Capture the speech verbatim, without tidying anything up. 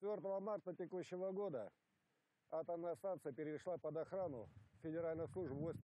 четвёртого марта текущего года атомная станция перешла под охрану Федеральной службы войск